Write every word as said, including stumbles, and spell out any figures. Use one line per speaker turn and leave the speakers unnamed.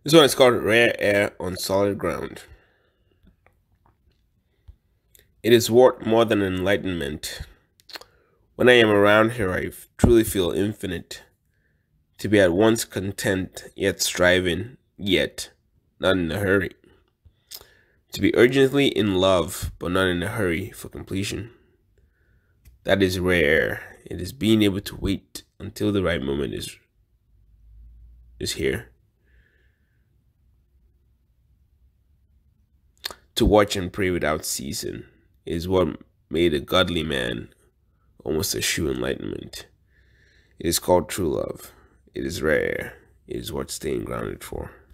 This one is called Rare Air on Solid Ground. It is worth more than enlightenment. When I am around her, I f- truly feel infinite. To be at once content, yet striving, yet not in a hurry. To be urgently in love, but not in a hurry for completion. That is rare. It is being able to wait until the right moment is is here. To watch and pray without ceasing is what made a godly man almost a true enlightenment. It is called true love. It is rare. It is worth staying grounded for.